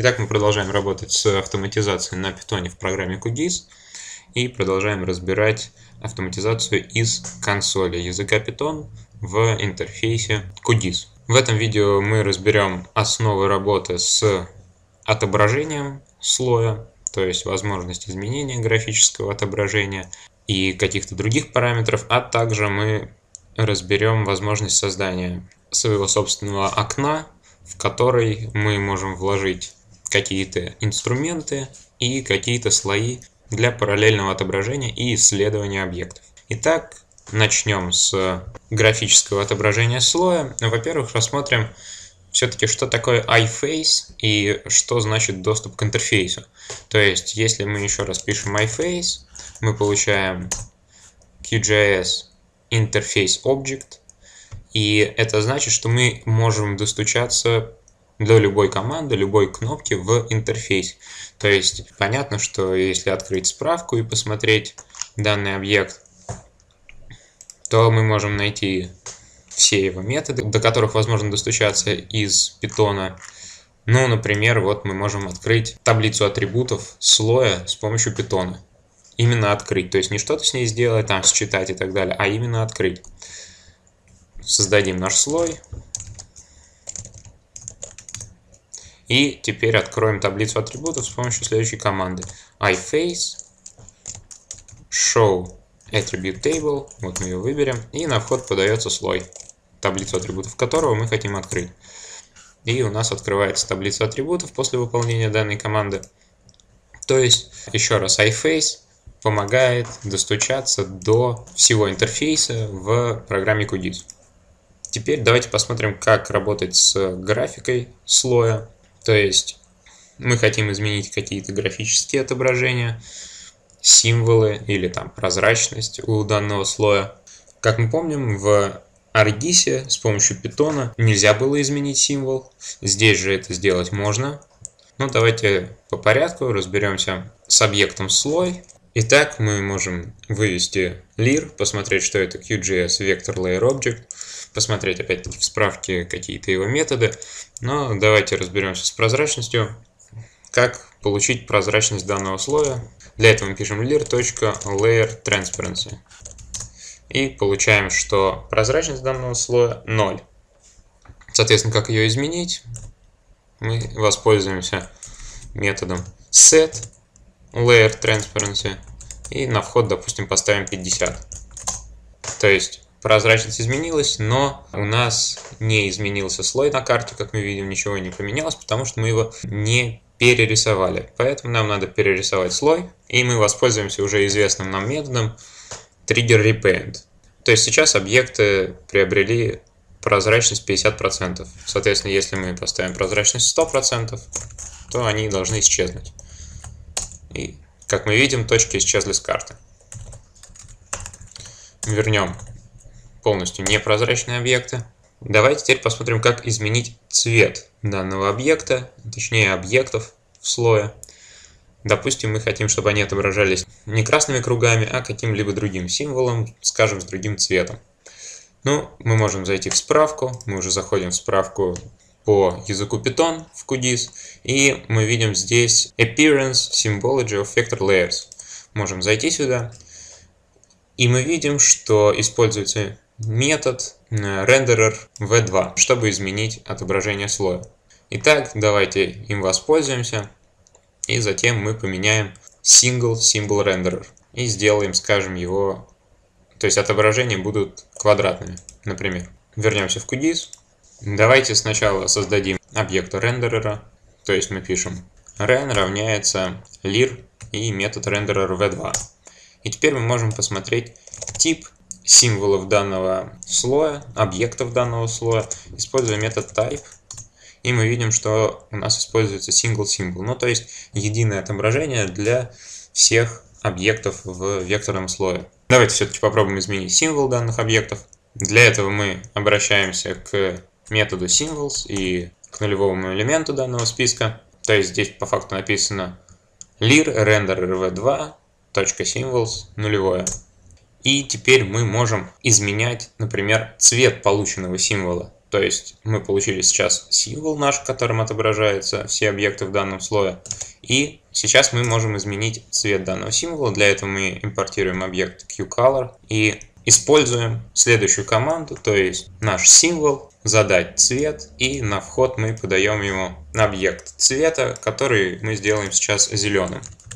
Итак, мы продолжаем работать с автоматизацией на Python в программе QGIS и продолжаем разбирать автоматизацию из консоли языка Python в интерфейсе QGIS. В этом видео мы разберем основы работы с отображением слоя, то есть возможность изменения графического отображения и каких-то других параметров, а также мы разберем возможность создания своего собственного окна, в который мы можем вложить какие-то инструменты и какие-то слои для параллельного отображения и исследования объектов. Итак, начнем с графического отображения слоя. Во-первых, рассмотрим все-таки, что такое iFace и что значит доступ к интерфейсу. То есть, если мы еще раз пишем iFace, мы получаем QGIS Interface Object, и это значит, что мы можем достучаться до любой команды, любой кнопки в интерфейс. То есть понятно, что если открыть справку и посмотреть данный объект, то мы можем найти все его методы, до которых возможно достучаться из Python. Ну, например, вот мы можем открыть таблицу атрибутов слоя с помощью Python. Именно открыть, то есть не что-то с ней сделать, там считать и так далее, а именно открыть. Создадим наш слой. И теперь откроем таблицу атрибутов с помощью следующей команды. iFace show attribute table. Вот мы ее выберем. И на вход подается слой, таблицу атрибутов которого мы хотим открыть. И у нас открывается таблица атрибутов после выполнения данной команды. То есть, еще раз, iFace помогает достучаться до всего интерфейса в программе QGIS. Теперь давайте посмотрим, как работать с графикой слоя. То есть мы хотим изменить какие-то графические отображения, символы или там прозрачность у данного слоя. Как мы помним, в ArcGIS с помощью Python нельзя было изменить символ. Здесь же это сделать можно. Ну, давайте по порядку разберемся с объектом слой. Итак, мы можем вывести lir, посмотреть, что это QGIS Vector Layer Object, посмотреть опять-таки в справке какие-то его методы. Но давайте разберемся с прозрачностью. Как получить прозрачность данного слоя? Для этого мы пишем lir.layerTransparency. И получаем, что прозрачность данного слоя 0. Соответственно, как ее изменить? Мы воспользуемся методом setLayerTransparency. И на вход, допустим, поставим 50. То есть прозрачность изменилась, но у нас не изменился слой на карте, как мы видим, ничего не поменялось, потому что мы его не перерисовали. Поэтому нам надо перерисовать слой, и мы воспользуемся уже известным нам методом triggerRepaint. То есть сейчас объекты приобрели прозрачность 50%. Соответственно, если мы поставим прозрачность 100%, то они должны исчезнуть. И, как мы видим, точки исчезли с карты. Вернем полностью непрозрачные объекты. Давайте теперь посмотрим, как изменить цвет данного объекта, точнее объектов в слое. Допустим, мы хотим, чтобы они отображались не красными кругами, а каким-либо другим символом, скажем, с другим цветом. Ну, мы можем зайти в справку, мы уже заходим в справку по языку Python в QGIS, и мы видим здесь Appearance Symbology of Vector Layers. Можем зайти сюда, и мы видим, что используется метод renderer v2, чтобы изменить отображение слоя. Итак, давайте им воспользуемся, и затем мы поменяем single symbol renderer и сделаем, скажем, его, то есть отображения будут квадратными, например. Вернемся в QGIS. Давайте сначала создадим объект рендерера, то есть мы пишем ren равняется lir и метод renderer v2. И теперь мы можем посмотреть тип символов данного слоя, объектов данного слоя, используя метод type. И мы видим, что у нас используется single symbol, ну то есть единое отображение для всех объектов в векторном слое. Давайте все-таки попробуем изменить символ данных объектов. Для этого мы обращаемся к методу symbols и к нулевому элементу данного списка. То есть здесь по факту написано lir renderer v2 .symbols нулевое. И теперь мы можем изменять, например, цвет полученного символа. То есть мы получили сейчас символ наш, в котором отображаются все объекты в данном слое. И сейчас мы можем изменить цвет данного символа. Для этого мы импортируем объект QColor и используем следующую команду, то есть наш символ, задать цвет, и на вход мы подаем ему объект цвета, который мы сделаем сейчас зеленым.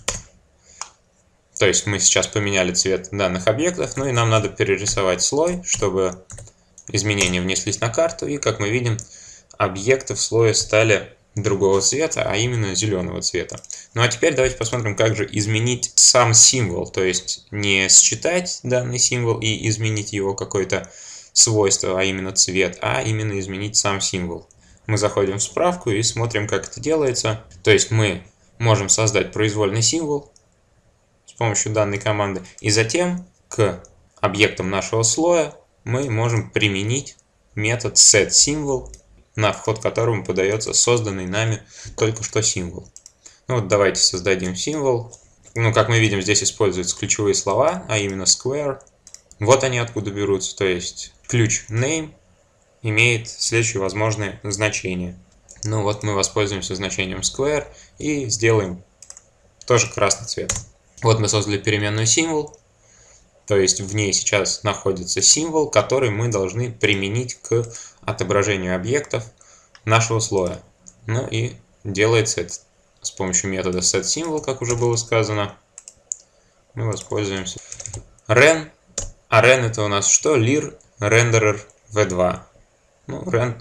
То есть мы сейчас поменяли цвет данных объектов, ну и нам надо перерисовать слой, чтобы изменения внеслись на карту, и как мы видим, объекты в слое стали другого цвета, а именно зеленого цвета. Ну а теперь давайте посмотрим, как же изменить сам символ, то есть не считать данный символ и изменить его какое-то свойство, а именно цвет, а именно изменить сам символ. Мы заходим в справку и смотрим, как это делается. То есть мы можем создать произвольный символ с помощью данной команды, и затем к объектам нашего слоя мы можем применить метод setSymbol, на вход которому подается созданный нами только что символ. Ну вот давайте создадим символ. Ну, как мы видим, здесь используются ключевые слова, а именно square. Вот они откуда берутся, то есть ключ name имеет следующие возможные значения. Ну вот мы воспользуемся значением square и сделаем тоже красный цвет. Вот мы создали переменную символ, то есть в ней сейчас находится символ, который мы должны применить к отображению объектов нашего слоя. Ну и делается это с помощью метода setSymbol, как уже было сказано. Мы воспользуемся ren. А ren это у нас что? Lir renderer v2. Ну,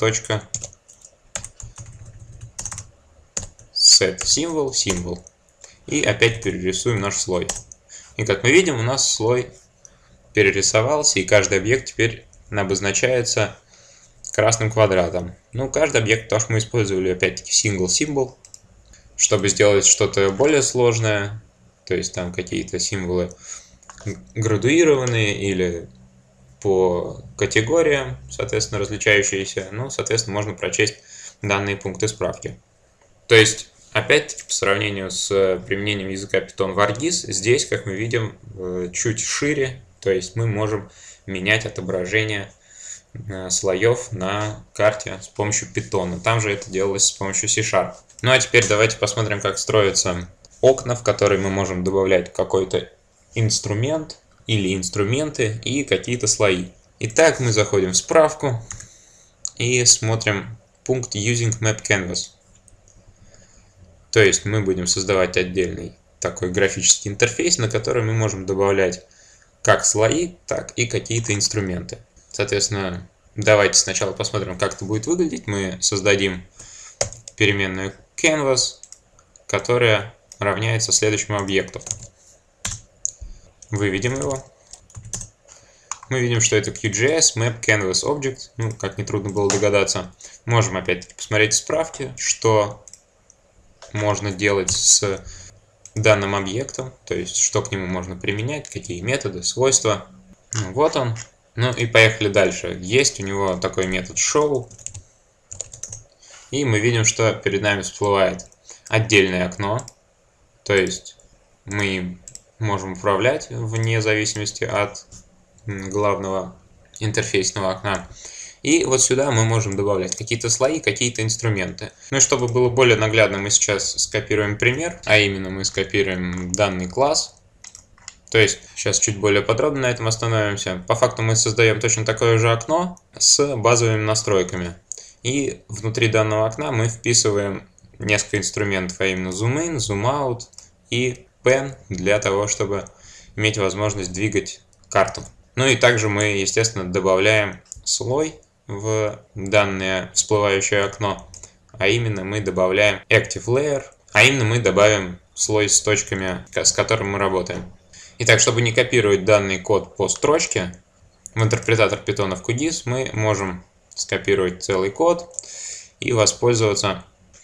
ren.setSymbol symbol. И опять перерисуем наш слой. И как мы видим, у нас слой перерисовался, и каждый объект теперь обозначается красным квадратом. Ну, каждый объект, потому что мы использовали опять-таки single symbol, чтобы сделать что-то более сложное, то есть там какие-то символы градуированные или по категориям, соответственно, различающиеся. Ну, соответственно, можно прочесть данные пункты справки. То есть, опять-таки, по сравнению с применением языка Python в ArcGIS, здесь, как мы видим, чуть шире, то есть мы можем менять отображение слоев на карте с помощью Python. Там же это делалось с помощью C#. Ну а теперь давайте посмотрим, как строятся окна, в которые мы можем добавлять какой-то инструмент или инструменты и какие-то слои. Итак, мы заходим в справку и смотрим пункт Using Map Canvas. То есть мы будем создавать отдельный такой графический интерфейс, на который мы можем добавлять как слои, так и какие-то инструменты. Соответственно, давайте сначала посмотрим, как это будет выглядеть. Мы создадим переменную canvas, которая равняется следующему объекту. Выведем его. Мы видим, что это QGIS Map Canvas Object. Ну, как нетрудно было догадаться. Можем опять-таки посмотреть в справке, что можно делать с данным объектом, то есть что к нему можно применять, какие методы, свойства. Ну, вот он. Ну и поехали дальше. Есть у него такой метод show. И мы видим, что перед нами всплывает отдельное окно. То есть мы можем управлять вне зависимости от главного интерфейсного окна. И вот сюда мы можем добавлять какие-то слои, какие-то инструменты. Ну и чтобы было более наглядно, мы сейчас скопируем пример, а именно мы скопируем данный класс. То есть сейчас чуть более подробно на этом остановимся. По факту мы создаем точно такое же окно с базовыми настройками. И внутри данного окна мы вписываем несколько инструментов, а именно Zoom In, Zoom Out и Pen для того, чтобы иметь возможность двигать карту. Ну и также мы, естественно, добавляем слой в данное всплывающее окно, а именно мы добавляем Active Layer, а именно мы добавим слой с точками, с которым мы работаем. Итак, чтобы не копировать данный код по строчке, в интерпретатор Python в QGIS мы можем скопировать целый код и воспользоваться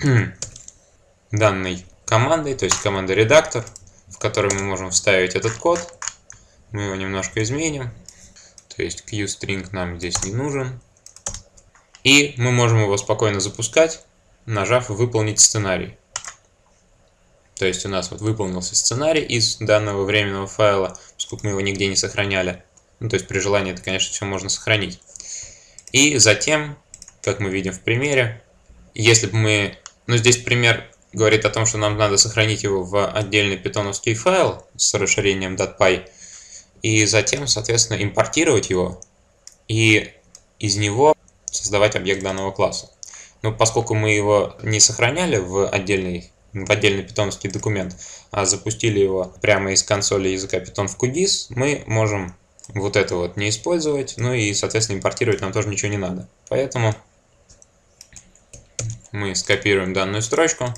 данной командой, то есть командой редактор, в которой мы можем вставить этот код. Мы его немножко изменим, то есть QString нам здесь не нужен. И мы можем его спокойно запускать, нажав «Выполнить сценарий». То есть у нас вот выполнился сценарий из данного временного файла, поскольку мы его нигде не сохраняли. Ну, то есть при желании это, конечно, все можно сохранить. И затем как мы видим в примере. Если бы мы... Ну, здесь пример говорит о том, что нам надо сохранить его в отдельный питоновский файл с расширением .py, и затем, соответственно, импортировать его и из него создавать объект данного класса. Но поскольку мы его не сохраняли в отдельный питоновский документ, а запустили его прямо из консоли языка Python в QGIS, мы можем вот это вот не использовать, ну и, соответственно, импортировать нам тоже ничего не надо. Поэтому мы скопируем данную строчку,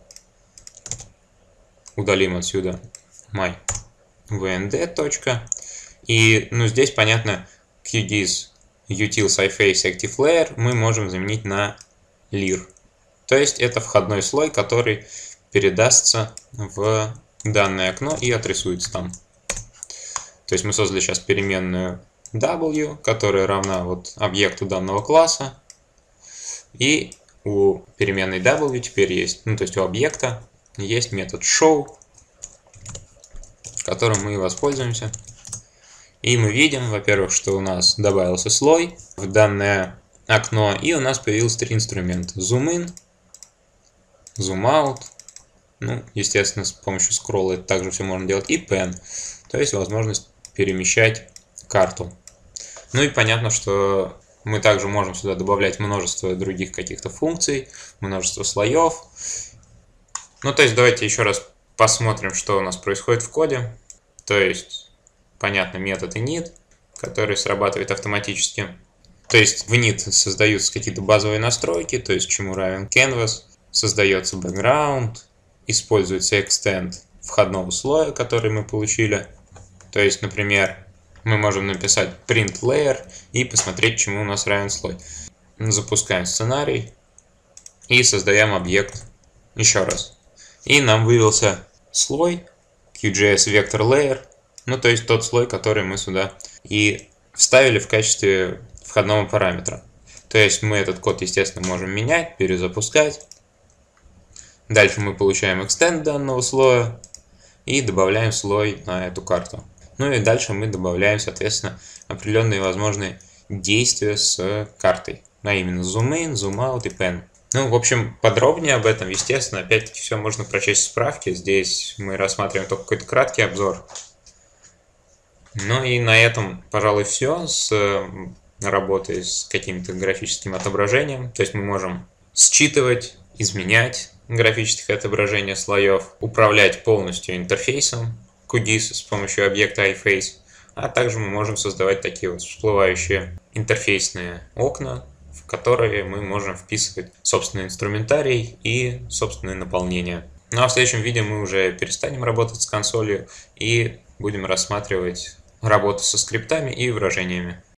удалим отсюда my vnd. И здесь, понятно, QGIS utils iFace active layer мы можем заменить на lir. То есть это входной слой, который передастся в данное окно и отрисуется там. То есть мы создали сейчас переменную w, которая равна вот объекту данного класса. И у переменной w теперь есть, то есть у объекта есть метод show, которым мы и воспользуемся. И мы видим, во-первых, что у нас добавился слой в данное окно, и у нас появилось три инструмента: zoom in, zoom out, естественно, с помощью скролла это также все можно делать, и pen, то есть возможность перемещать карту. Ну и понятно, что мы также можем сюда добавлять множество других каких-то функций, множество слоев. То есть давайте еще раз посмотрим, что у нас происходит в коде. То есть, понятно, метод init, который срабатывает автоматически. То есть в init создаются какие-то базовые настройки, то есть чему равен canvas, создается background, используется extend входного слоя, который мы получили. То есть, например, мы можем написать print layer и посмотреть, чему у нас равен слой. Запускаем сценарий и создаем объект еще раз. И нам вывелся слой QGIS Vector Layer, то есть тот слой, который мы сюда и вставили в качестве входного параметра. То есть мы этот код, естественно, можем менять, перезапускать. Дальше мы получаем extend данного слоя и добавляем слой на эту карту. И дальше мы добавляем, соответственно, определенные возможные действия с картой, а именно zoom in, zoom out и pen. В общем, подробнее об этом, естественно, опять-таки все можно прочесть в справке. Здесь мы рассматриваем только какой-то краткий обзор. И на этом, пожалуй, все с работой с каким-то графическим отображением. То есть мы можем считывать, изменять графическое отображение слоев, управлять полностью интерфейсом QGIS с помощью объекта iFace, а также мы можем создавать такие вот всплывающие интерфейсные окна, в которые мы можем вписывать собственный инструментарий и собственное наполнение. А в следующем видео мы уже перестанем работать с консолью и будем рассматривать работу со скриптами и выражениями.